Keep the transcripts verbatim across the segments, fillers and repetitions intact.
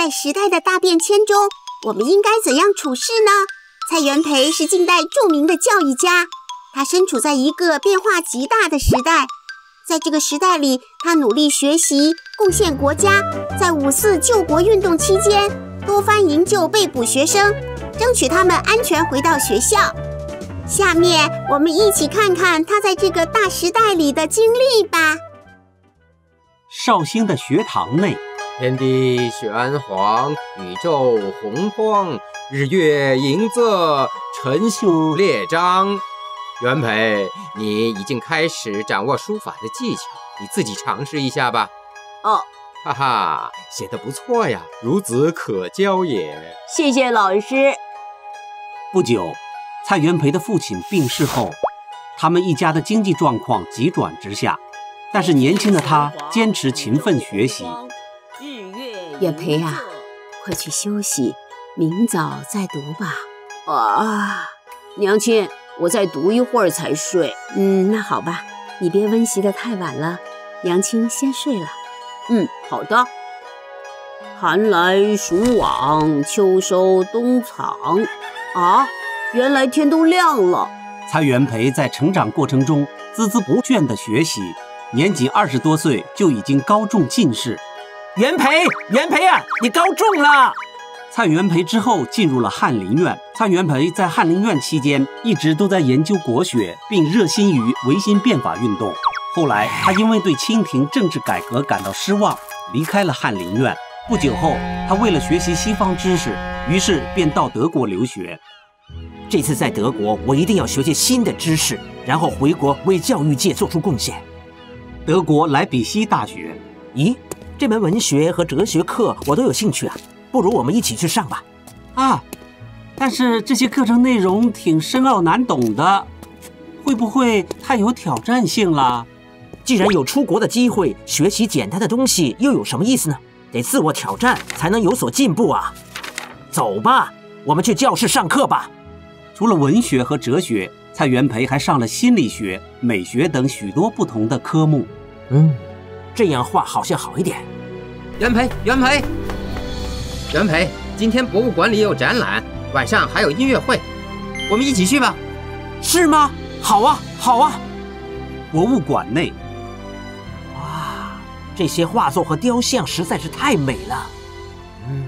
在时代的大变迁中，我们应该怎样处事呢？蔡元培是近代著名的教育家，他身处在一个变化极大的时代。在这个时代里，他努力学习，贡献国家。在五四救国运动期间，多番营救被捕学生，争取他们安全回到学校。下面我们一起看看他在这个大时代里的经历吧。 绍兴的学堂内， 天地玄黄，宇宙洪荒，日月盈仄，辰宿列张。元培，你已经开始掌握书法的技巧，你自己尝试一下吧。 哦， 哈哈，写得不错呀，孺子可教也。 谢谢老师。 不久，蔡元培的父亲病逝后，他们一家的经济状况急转直下。但是年轻的他坚持勤奋学习。 元培啊，快去休息，明早再读吧。 啊，娘亲，我再读一会儿才睡。 嗯，那好吧，你别温习得太晚了，娘亲先睡了。 嗯，好的。寒来暑往，秋收冬藏。啊，原来天都亮了。 蔡元培在成长过程中孜孜不倦地学习，年仅二十多岁就已经高中进士。 元培，元培啊，你高中了！ 蔡元培之后进入了翰林院。蔡元培在翰林院期间一直都在研究国学，并热心于维新变法运动。后来，他因为对清廷政治改革感到失望，离开了翰林院。不久后，他为了学习西方知识，于是便到德国留学。 这次在德国，我一定要学些新的知识，然后回国为教育界做出贡献。 德国莱比锡大学。 咦，这门文学和哲学课我都有兴趣啊，不如我们一起去上吧。 啊，但是这些课程内容挺深奥难懂的，会不会太有挑战性了？ 既然有出国的机会，学习简单的东西又有什么意思呢？得自我挑战才能有所进步啊！走吧，我们去教室上课吧。 除了文学和哲学，蔡元培还上了心理学、美学等许多不同的科目。 嗯，这样话好像好一点。 元培，元培，元培，今天博物馆里有展览，晚上还有音乐会，我们一起去吧。 是吗？好啊，好啊。 博物馆内， 哇，这些画作和雕像实在是太美了。嗯，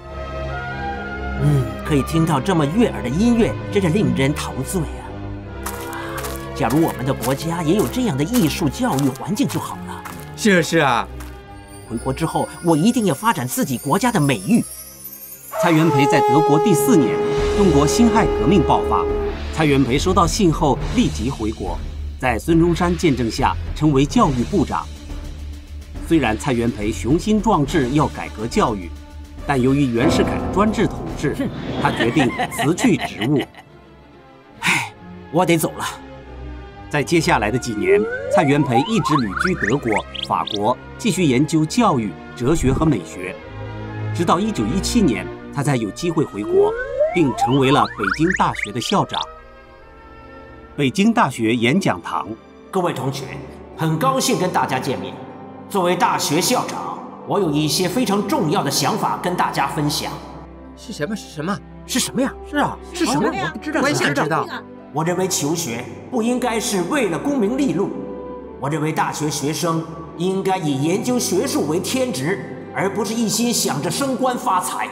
嗯，可以听到这么悦耳的音乐，真是令人陶醉啊。假如我们的国家也有这样的艺术教育环境就好了。 是啊，是啊。 回国之后，我一定要发展自己国家的美誉。 蔡元培在德国第四年，中国辛亥革命爆发。蔡元培收到信后立即回国，在孙中山见证下成为教育部长。虽然蔡元培雄心壮志要改革教育，但由于袁世凯的专制统治，他决定辞去职务。 唉，我得走了。 在接下来的几年，蔡元培一直旅居德国、法国，继续研究教育、哲学和美学。直到一九一七年，他才有机会回国，并成为了北京大学的校长。北京大学演讲堂， 各位同学，很高兴跟大家见面。作为大学校长，我有一些非常重要的想法跟大家分享。 是什么？是什么？ 是什么呀？ 是啊， 是什么？ 我不知道，我也想知道。 我认为求学不应该是为了功名利禄，我认为大学学生应该以研究学术为天职，而不是一心想着升官发财。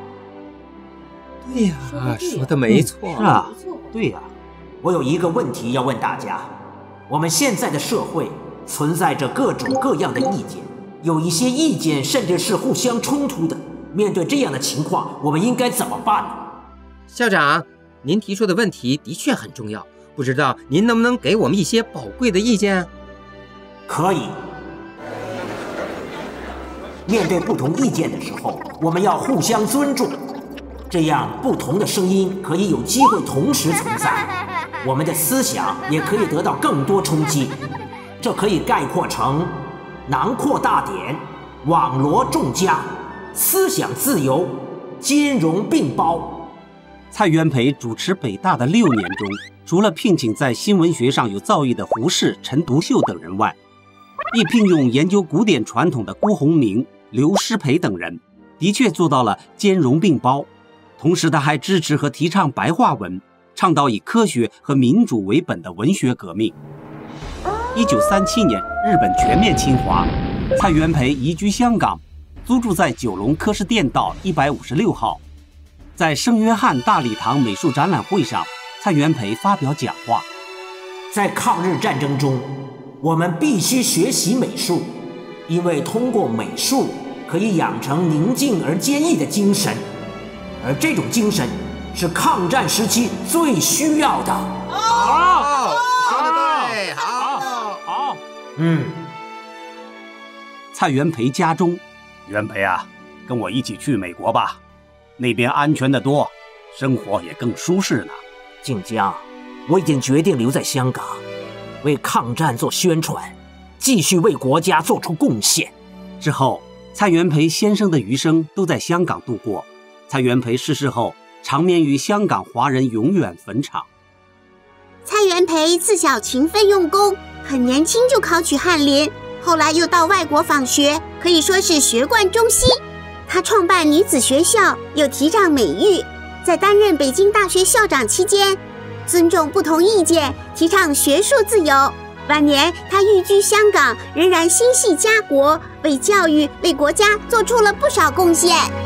对呀，说的没错。 是啊，对呀。 我有一个问题要问大家：我们现在的社会存在着各种各样的意见，有一些意见甚至是互相冲突的。面对这样的情况，我们应该怎么办呢？ 校长，您提出的问题的确很重要，不知道您能不能给我们一些宝贵的意见？ 可以。面对不同意见的时候，我们要互相尊重，这样不同的声音可以有机会同时存在，我们的思想也可以得到更多冲击。这可以概括成囊括大典，网罗众家，思想自由，兼容并包。 蔡元培主持北大的六年中，除了聘请在新闻学上有造诣的胡适、陈独秀等人外，亦聘用研究古典传统的辜鸿铭、刘师培等人， 的确做到了兼容并包。同时，他还支持和提倡白话文，倡导以科学和民主为本的文学革命。一九三七年，日本全面侵华，蔡元培移居香港，租住在九龙柯氏店道一百五十六号。在圣约翰大礼堂美术展览会上，蔡元培发表讲话。 在抗日战争中，我们必须学习美术，因为通过美术可以养成宁静而坚毅的精神，而这种精神是抗战时期最需要的。 好，说得对，好，好， 嗯。 蔡元培家中，元培啊，跟我一起去美国吧，那边安全得多，生活也更舒适呢。 静江，我已经决定留在香港，为抗战做宣传，继续为国家做出贡献。 之后，蔡元培先生的余生都在香港度过。蔡元培逝世后，长眠于香港华人永远坟场。 蔡元培自小勤奋用功，很年轻就考取翰林，后来又到外国访学，可以说是学贯中西。他创办女子学校，又提倡美育。在担任北京大学校长期间，尊重不同意见，提倡学术自由。晚年他寓居香港，仍然心系家国，为教育、为国家做出了不少贡献。